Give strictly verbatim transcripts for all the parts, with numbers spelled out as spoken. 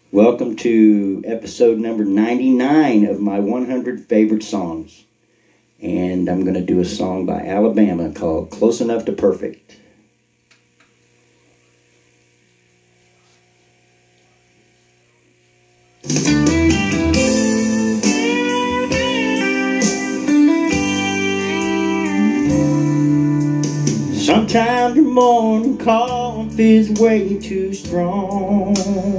Welcome to episode number ninety-nine of my one hundred favorite songs. And I'm going to do a song by Alabama called Close Enough to Perfect. Sometimes your morning coffee is way too strong.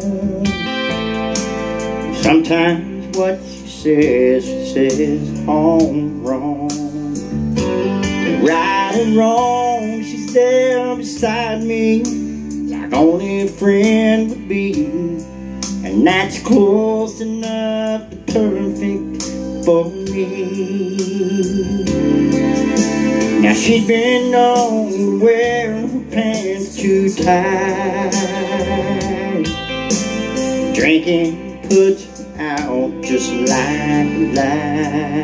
Sometimes what she says, she says all wrong. And right and wrong, she's there beside me, like only a friend would be. And that's close enough to perfect for me. Now she's been known to wear her pants too tight. Drinking puts out just like a light.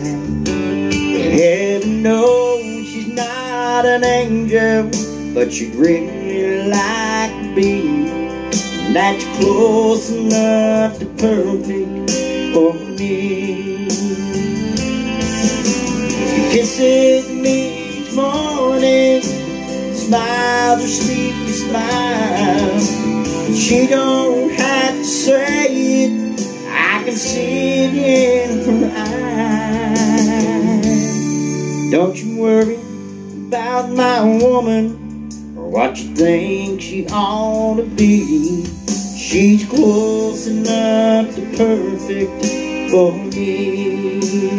Heaven knows she's not an angel, but she'd really like to be. And that's close enough to perfect for me. She kisses me each morning, smiles her sleepy smile. She don't have to say it, I can see it in her eyes. Don't you worry about my woman, or what you think she ought to be. She's close enough to perfect for me.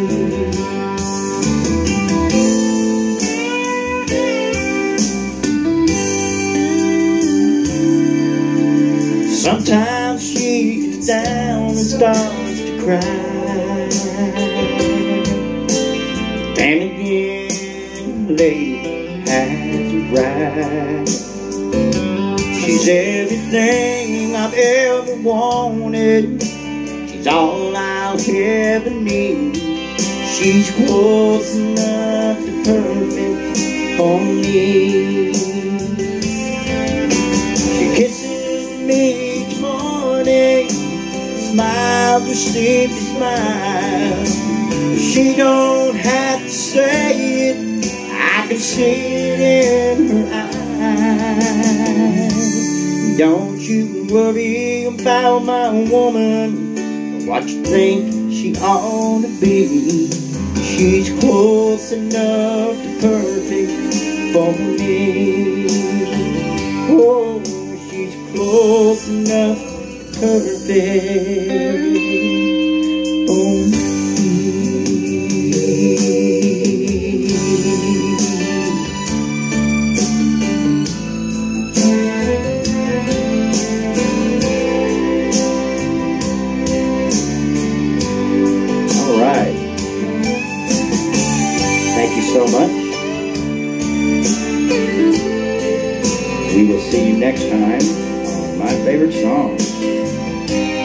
Sometimes she gets down and starts to cry, and again the lady has it right. She's everything I've ever wanted, she's all I'll ever need. She's close enough to perfect for me. She kisses me each morning, smiles her sleepy smile. She don't have to say it, I can see it in her eyes. Don't you worry about my woman, or what you think she ought to be. She's close enough to perfect for me. Oh, she's close enough to perfect for me. Thank you so much. We will see you next time on My Favorite Song.